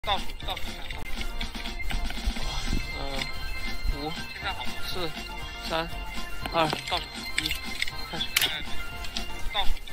倒数看，5、现在好吗？4、3、2，倒数1，开始。倒数。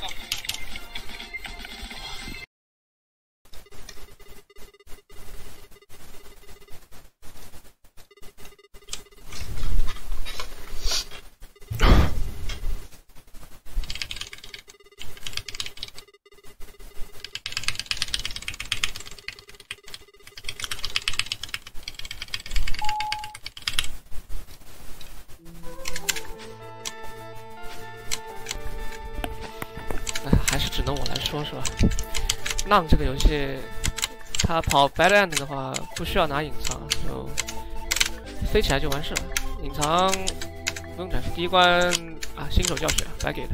还是只能我来说，是吧？浪这个游戏，它跑 Bad End 的话，不需要拿隐藏，就飞起来就完事了。隐藏不用展示。第一关啊，新手教学，白给的。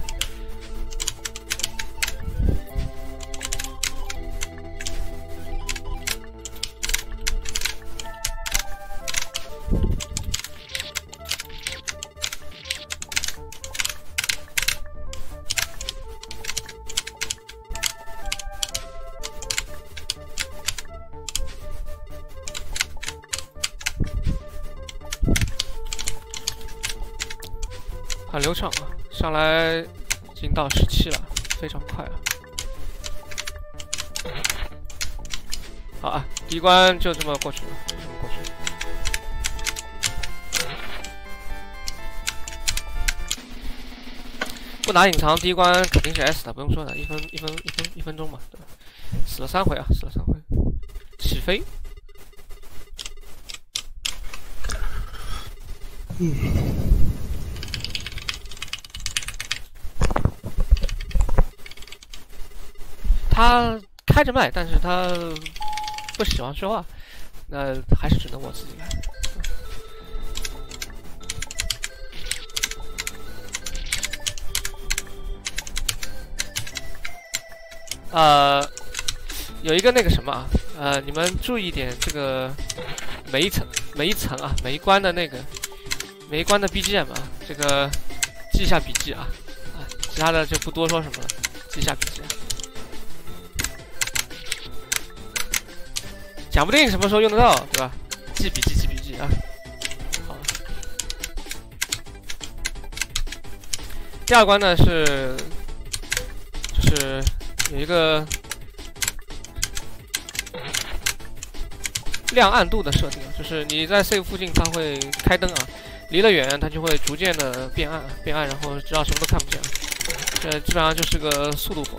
很流畅啊，上来已经到17了，非常快啊！好啊，第一关就这么过去了，不拿隐藏，第一关肯定是 S 的，不用说的，1分钟嘛，对吧？死了3回啊，起飞。他开着麦，但是他不喜欢说话，那还是只能我自己来。有一个那个什么啊，你们注意一点，这个每一层啊，每一关的 BGM 啊，这个记下笔记啊，其他的就不多说什么了，记下笔记。讲不定什么时候用得到，对吧？记笔记啊！好。第二关呢就是有一个亮暗度的设定，就是你在 save 附近它会开灯啊，离了远它就会逐渐的变暗，然后直到什么都看不见。这基本上就是个速度活。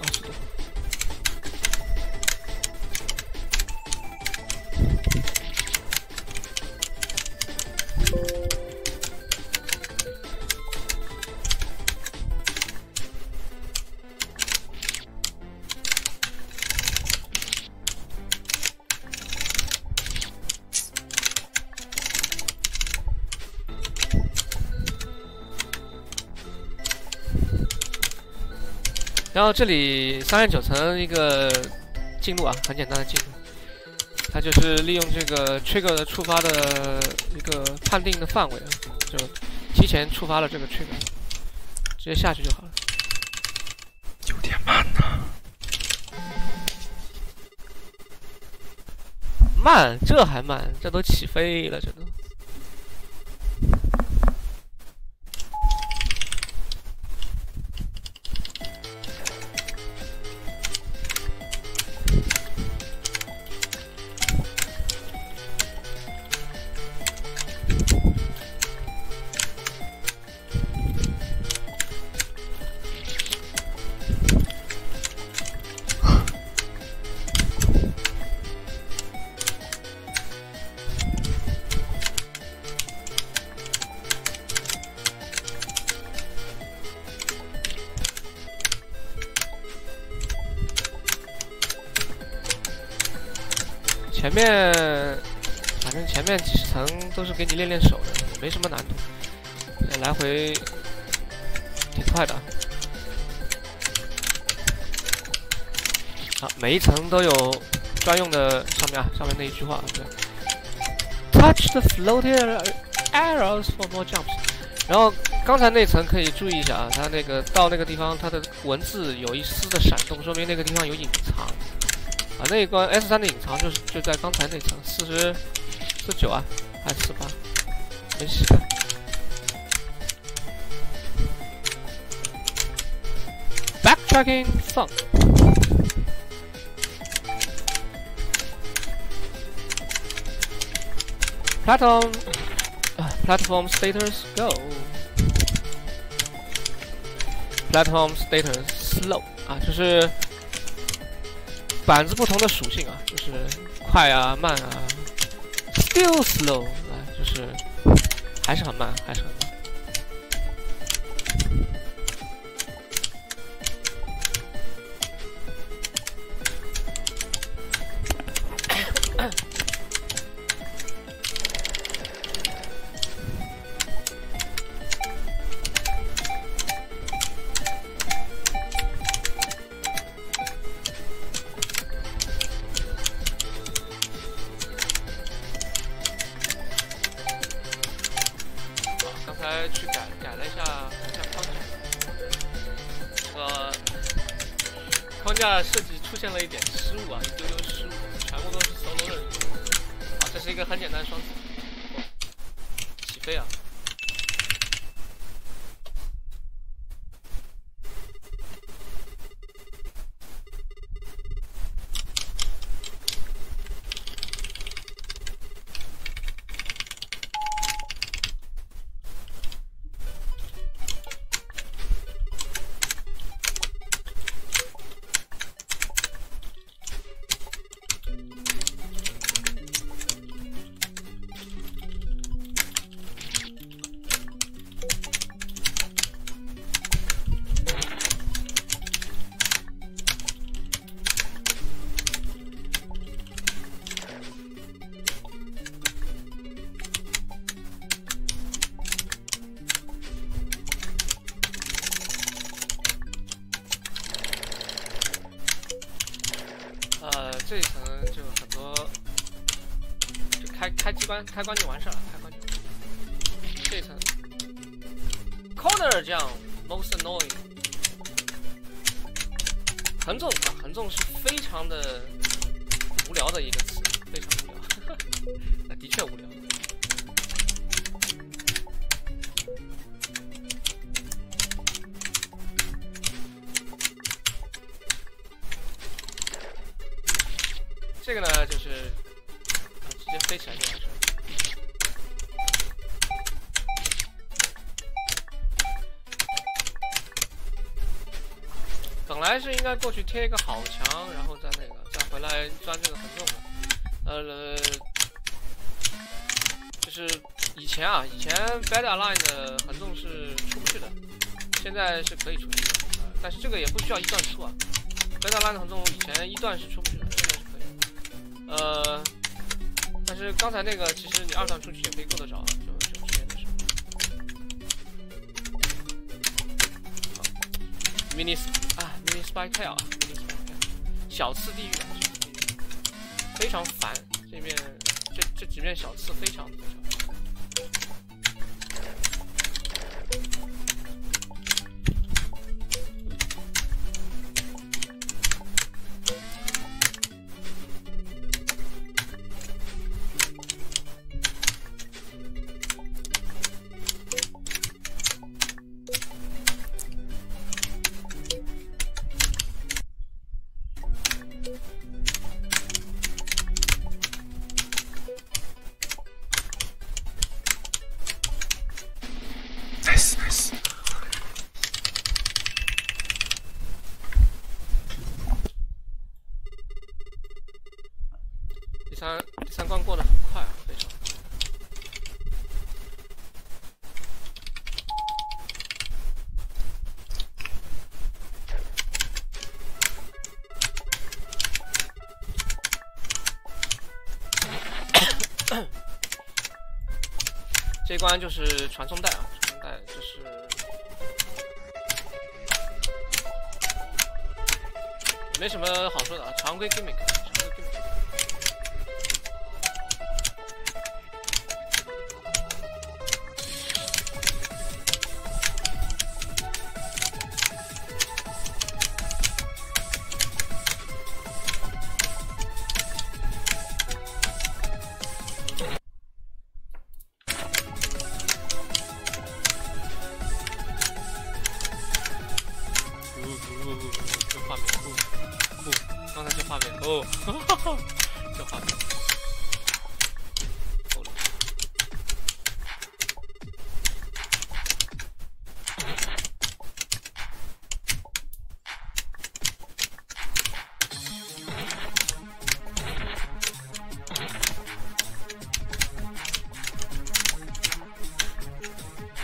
然后这里39层一个进度啊，很简单的进度，它就是利用这个 trigger 的触发的一个判定的范围，就提前触发了这个 trigger， 直接下去就好了。 有点慢呢。 慢？这还慢？这都起飞了，这都。反正前面几十层都是给你练手的，没什么难度，来回挺快的。好，每一层都有专用的上面那一句话，对 ，Touch the floating arrows for more jumps。然后刚才那层可以注意一下啊，它那个到那个地方，它的文字有一丝的闪动，说明那个地方有隐藏。 啊，那一关 S3的隐藏就在刚才那层49啊，还是48？没细看。Backtracking song。Platform status go。Platform status slow 啊，就是板子不同的属性啊，就是快啊、慢啊。Still slow 啊，就是还是很慢，还是很慢。去改了一下框架设计出现了一点失误啊，一丢丢失误，全部都是 solo 的。啊，这是一个很简单的双起飞啊。这一层就很多，就开机关开关就完事了，开关就。这一层 corner 这样 most annoying， 横纵啊，横纵是非常的无聊的一个词，非常无聊，那的确无聊。这个呢，就是直接飞起来就完事了。本来是应该过去贴一个好墙，然后再回来钻这个横纵的。就是以前 Bad Align 的横纵是出不去的，现在是可以出去的。但是这个也不需要一段出啊。Bad Align 的横纵以前一段是出不去的，现在是可以。但是刚才那个其实你二段出去也可以够得着，就之前的事。Mini Spike Tail 啊 ，Mini Spike Tail， 小刺地狱啊，非常烦。这面这几面小刺非常烦。第三关过得很快啊，非常。这一关就是传送带啊，传送带就是没什么好说的啊，常规 gimmick。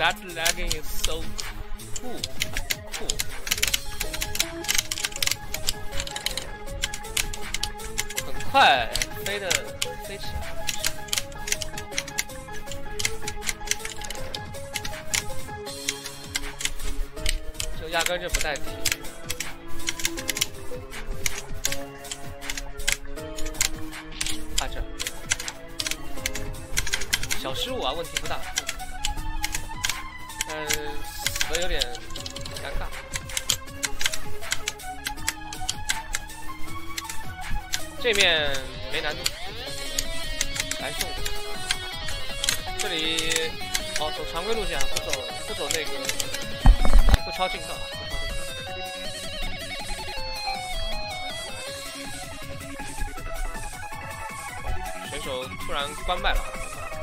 That lagging is so cool. 很快飞起来。这压根就不带提。这小失误啊，问题不大。但死的有点尴尬。这面没难度，来送。这里哦，走常规路线啊，不走那个，不超近道，选手突然关麦了。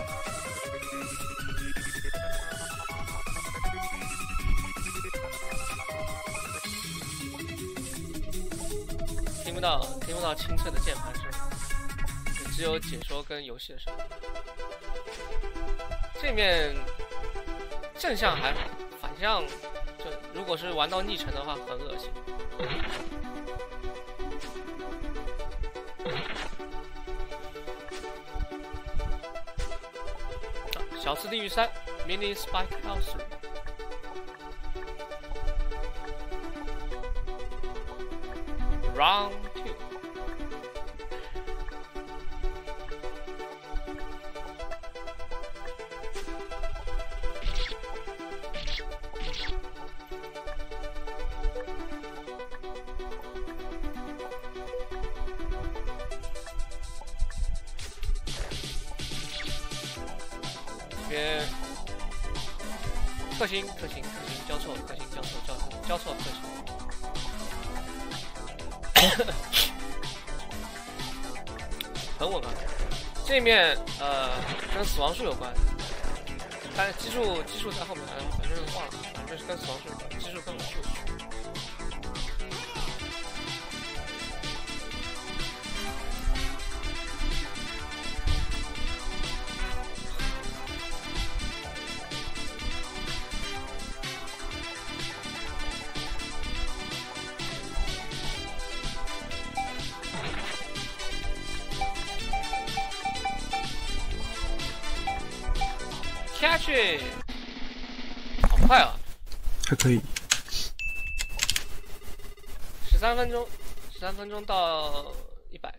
听不到清澈的键盘声，只有解说跟游戏的声音。这面正向还好，反向就如果是玩到逆程的话，很恶心。小次地狱3 Mini Spike House。Round 2。别克星交错，克星交错克星。很稳啊，这一面跟死亡数有关，但基数在后面，反正忘了，反正是跟死亡数有关，基数跟武数。catch， 好快啊！ 还可以。 13分钟到100。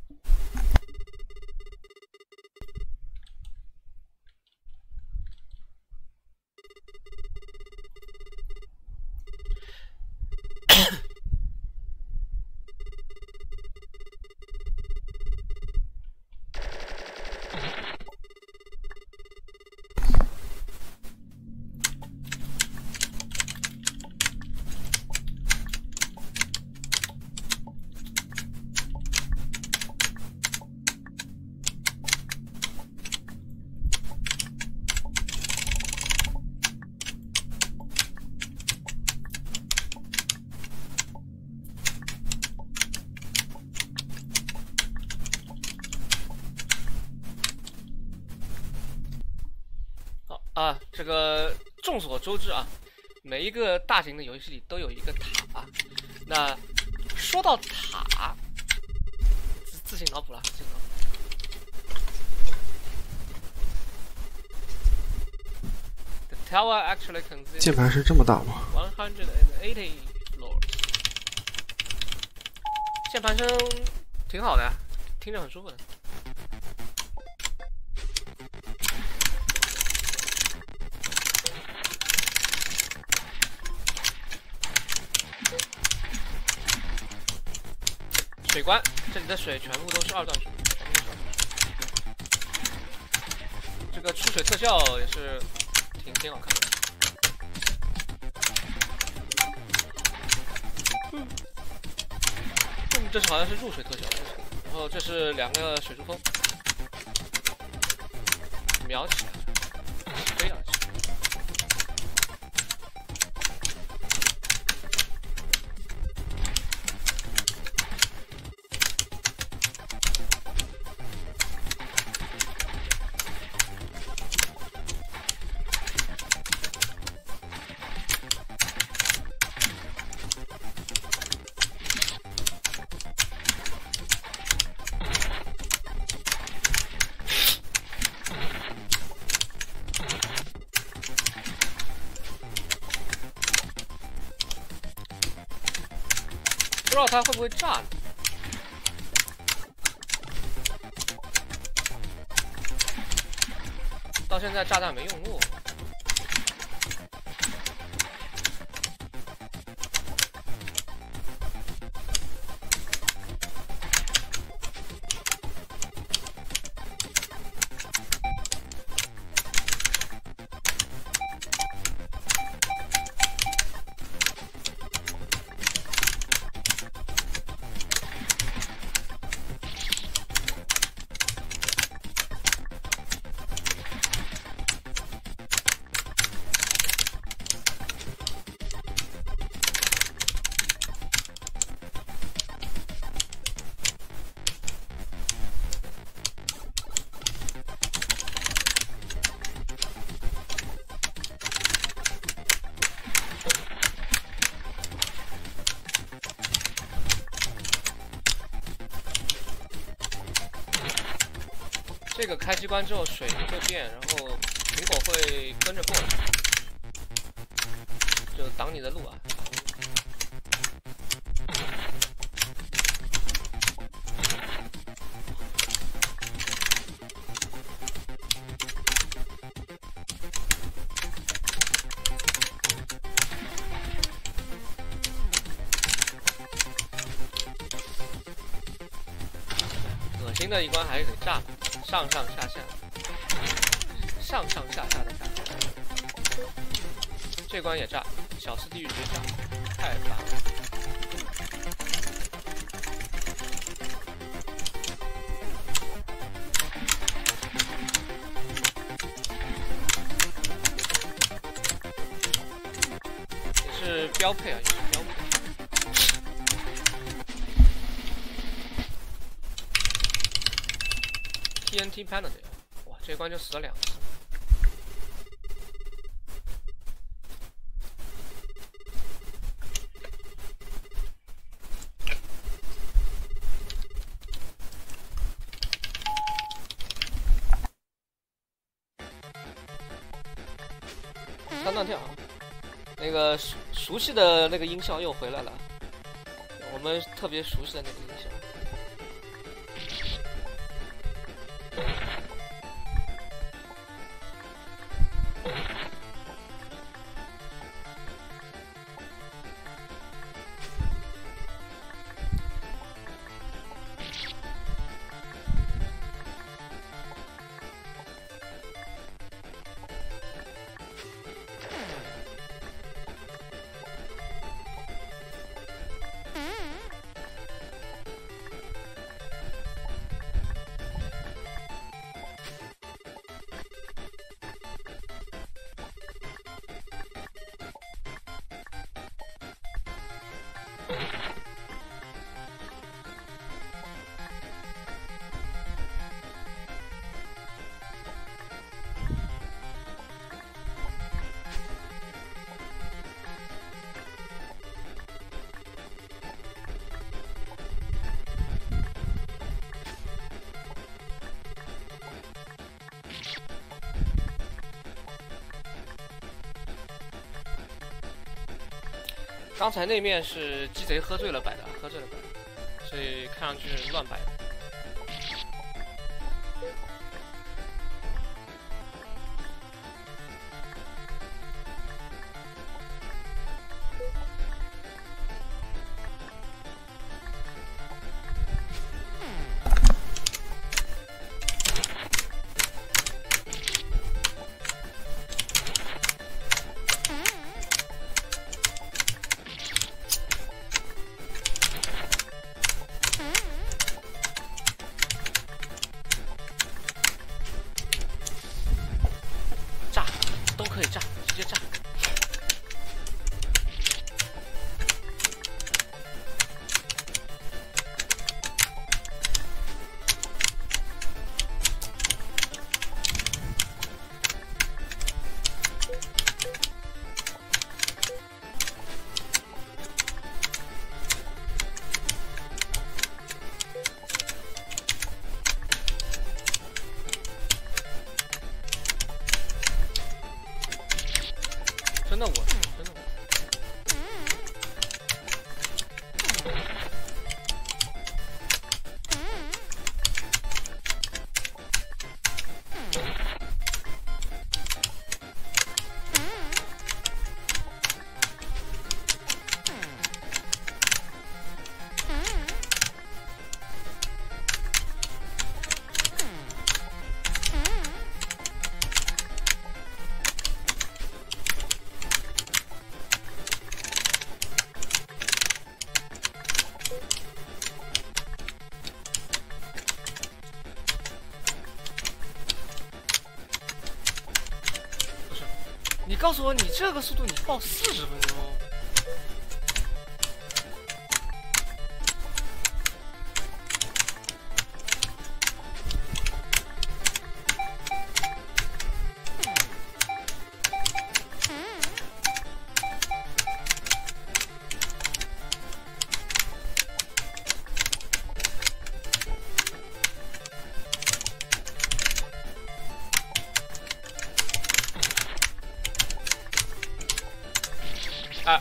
啊，这个众所周知啊，每一个大型的游戏里都有一个塔。那说到塔，自行脑补了，自行脑补。The tower actually consists 键盘是这么大吗 ？180 floors。键盘声挺好的呀，听着很舒服的。水关，这里的水全部都是2段水，这个出水特效也是挺好看的。这是好像是入水特效，然后这是2个水珠峰，瞄起来，飞上去。 知道它会不会炸呢？到现在炸弹没用过。这个开机关之后水会变，然后苹果会跟着过来，就挡你的路啊。恶心的一关还是得炸。上上下下，上上下下的炸，这关也炸，小四地狱绝炸，太烦了。也是标配啊，也是标配。TNT Penalty， 哇，这一关就死了2次。三段跳，那个熟悉的那个音效又回来了，我们特别熟悉的那个音效。刚才那面是鸡贼喝醉了摆的，所以看上去是乱摆的。可以炸，直接炸。真的我，真的我。 你告诉我，你这个速度你报40分钟？啊！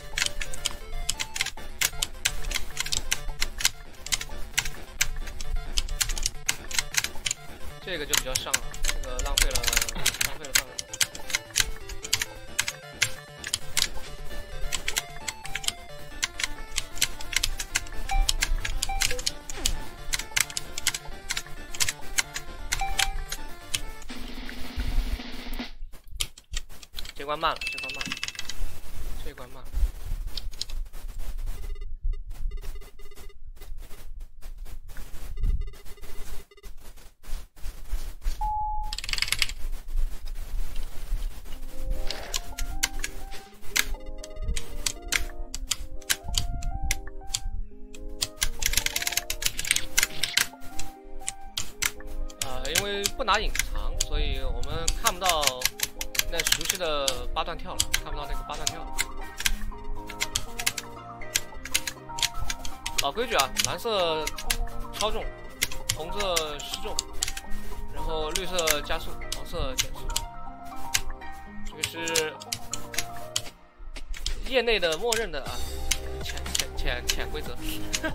这个就比较上了，这个浪费了范围。这关慢了，这关慢了。这关慢。因为不拿隐藏，所以我们看不到那熟悉的8段跳了，看不到那个8段跳了。老规矩啊，蓝色超重，红色失重，然后绿色加速，黄色减速。这个是业内的默认的啊，潜规则。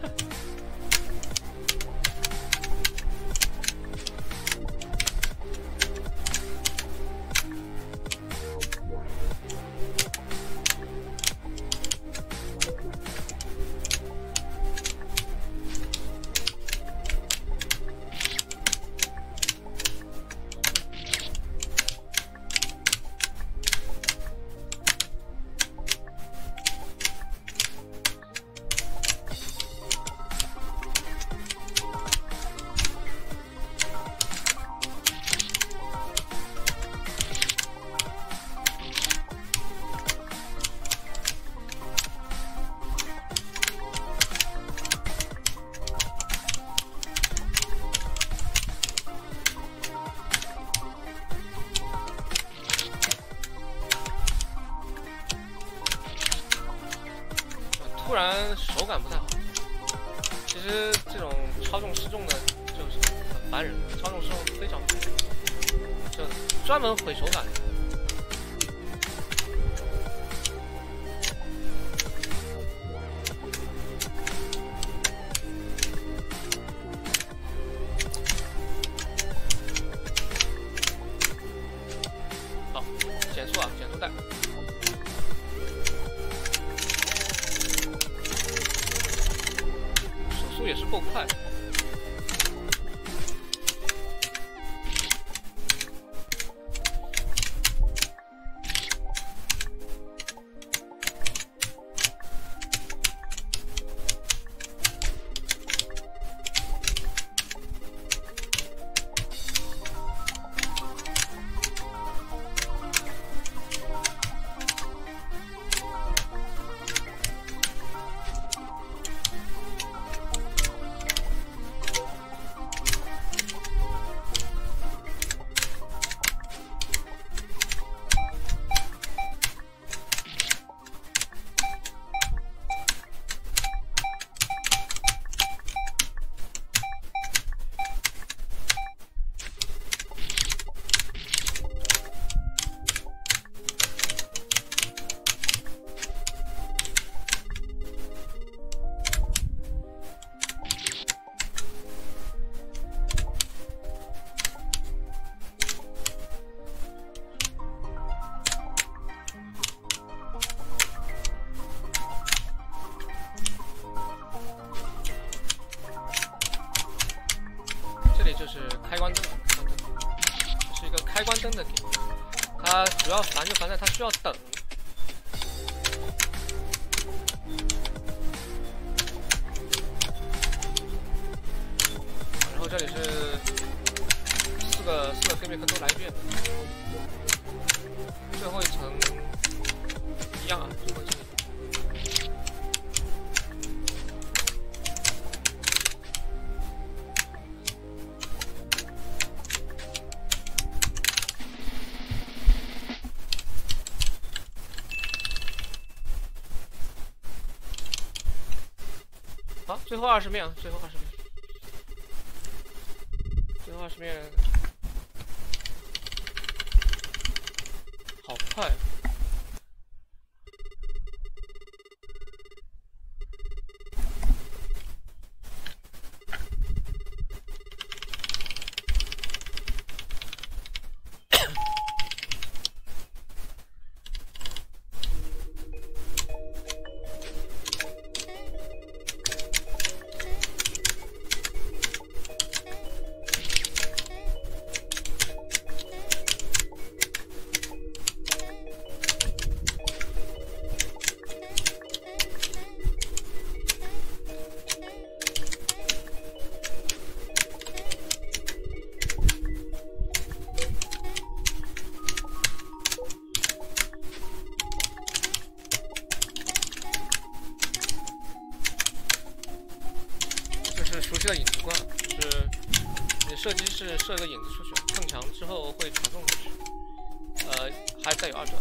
突然手感不太好。其实这种超重失重的，就是很烦人，超重失重非常烦人，就专门毁手感。好，减速啊，减速带。速也是够快的。这里就是开关灯，这是一个开关灯的点，它主要烦就烦在它需要等。然后这里是4个个黑面壳都来一遍。最后一层一样啊，最后一层。好，最后20面啊，最后20面，最后20面，好快啊！熟悉的影子关，就是你射击是射个影子出去，碰墙之后会传送过去。还带有2转。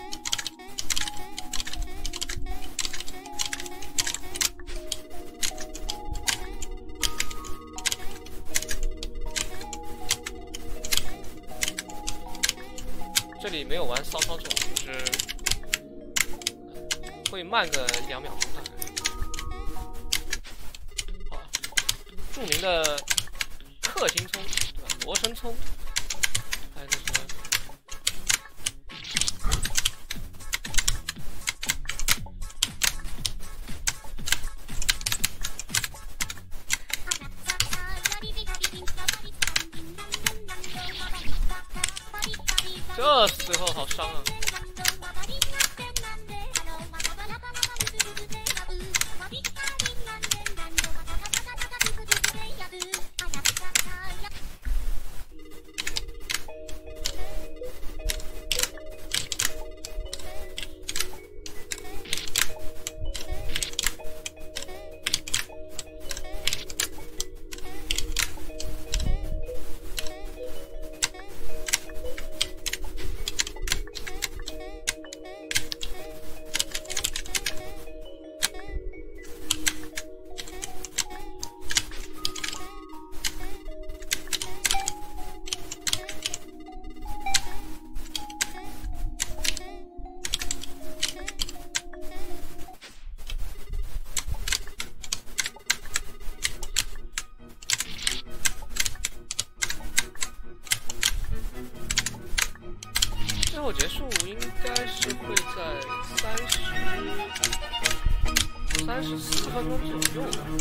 这里没有玩骚操作，就是会慢个2秒钟大概。著名的克星葱，对吧？罗生葱，还有那什么，这最后好伤啊！最后结束应该是会在34分钟左右吧。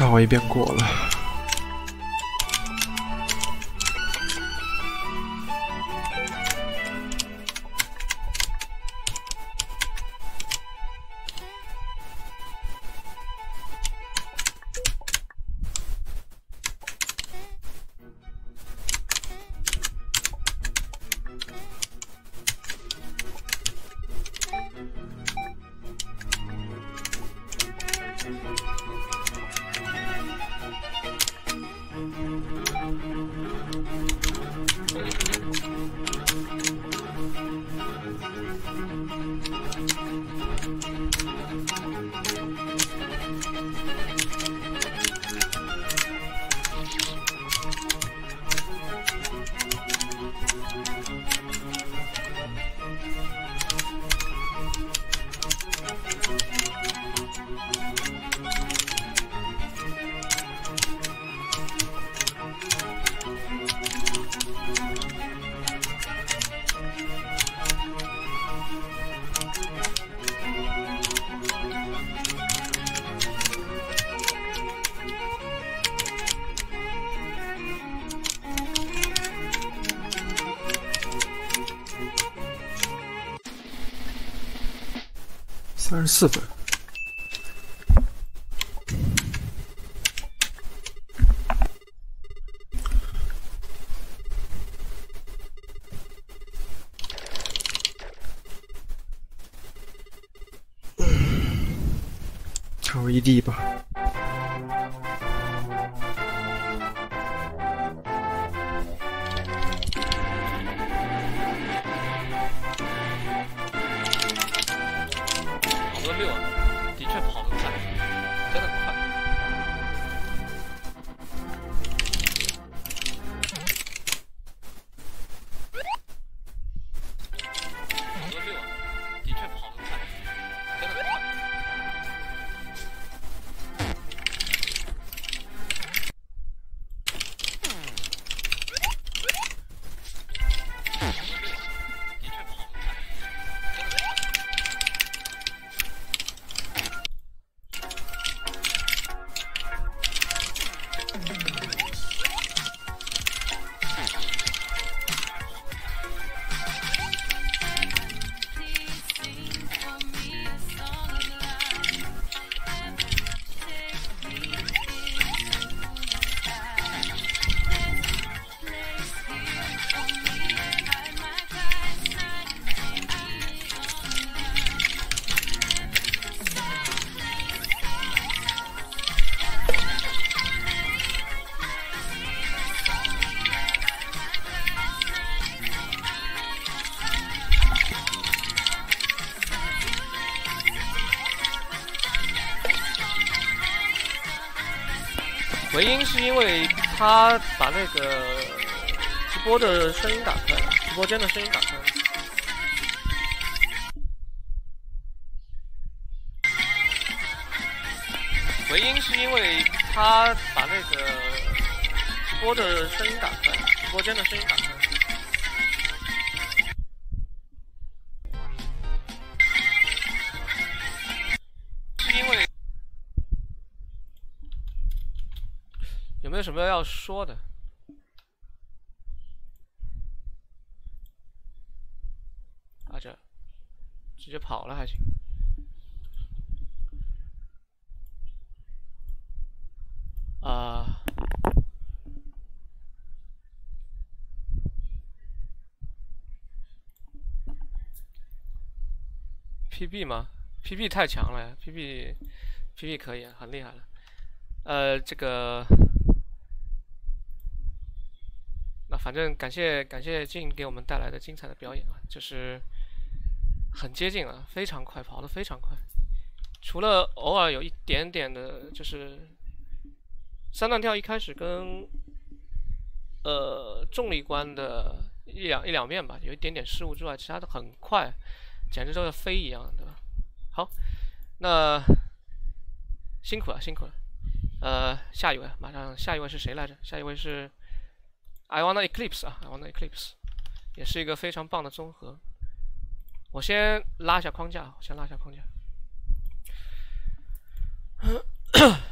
好一遍过了。34分。还有1D 吧。 回音是因为他把那个直播的声音打开了，直播间的声音打开了。回音是因为他把那个直播的声音打开了，直播间的声音打开了。是因为有没有什么要说的？啊，这直接跑了还行。PB 吗 ？PB 太强了呀 ，PB 可以，很厉害了。这个，那反正感谢静给我们带来的精彩的表演啊，就是很接近了，非常快，跑得非常快。除了偶尔有一点点的，就是三段跳一开始跟重力关的一两面吧，有一点点失误之外，其他的很快。简直就像飞一样，对吧？好，那辛苦了。下一位，马上下一位是谁来着？下一位是 I Wanna Eclipse 啊 ，I Wanna Eclipse， 也是一个非常棒的综合。我先拉一下框架，